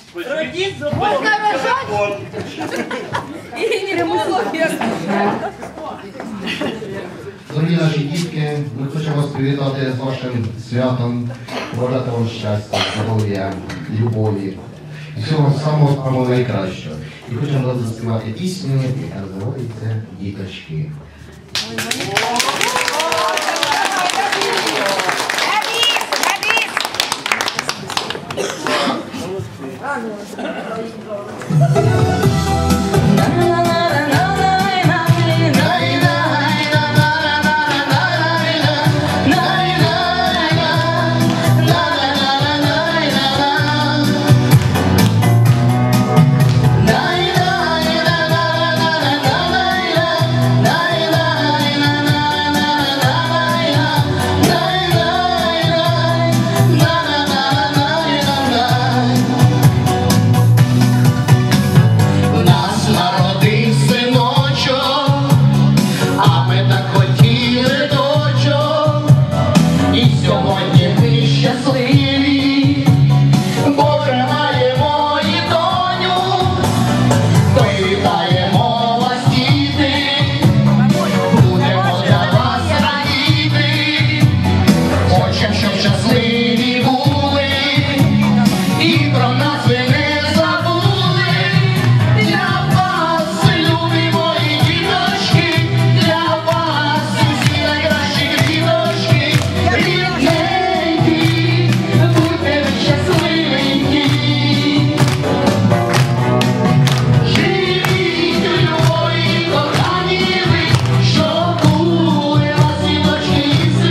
Можна рожати і не було. Дорогі наші дітки, ми хочемо вас привітати з вашим святом, побажати вам щастя, здоров'я, любові і всього самого найкращого. І хочемо вам заспівати пісню, яка називається «Діточки».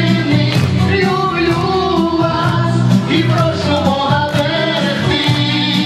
І прошу Бога берегти.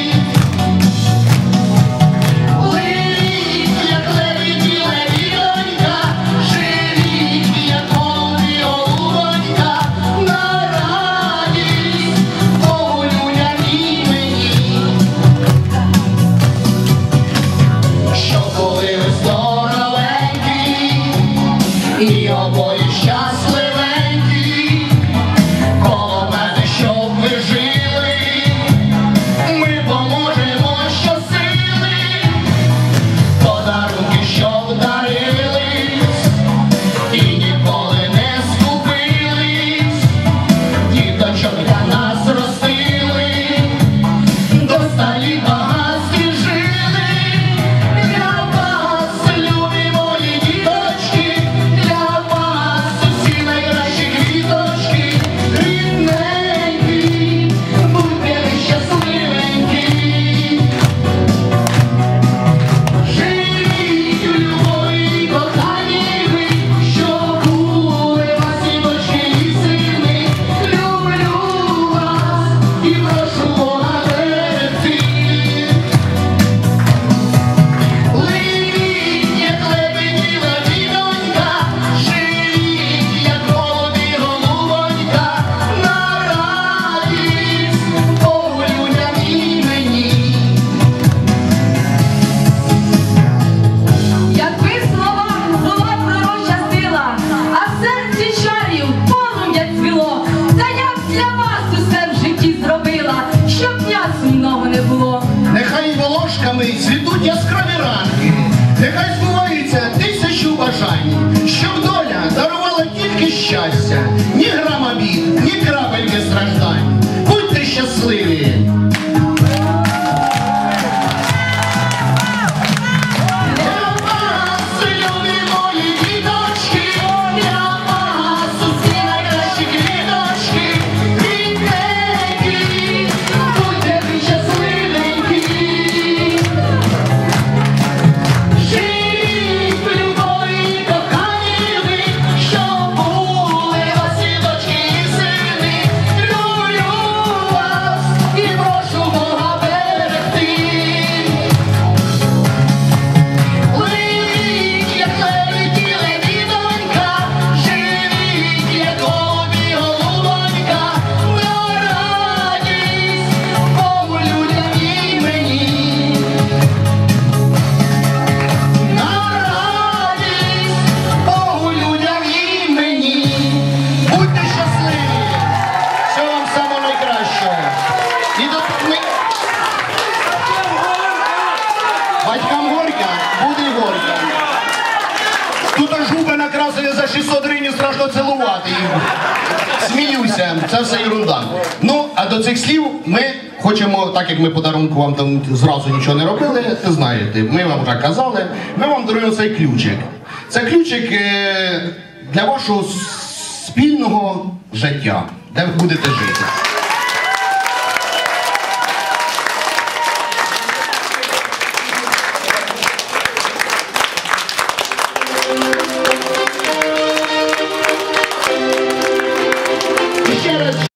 потрібно цілувати їх. Сміюся, це все ерунда. Ну, а до цих слів ми хочемо, так як ми подарунку вам там зразу нічого не робили, ви знаєте, ми вам вже казали, ми вам даруємо цей ключик. Це ключик для вашого спільного життя, де ви будете жити.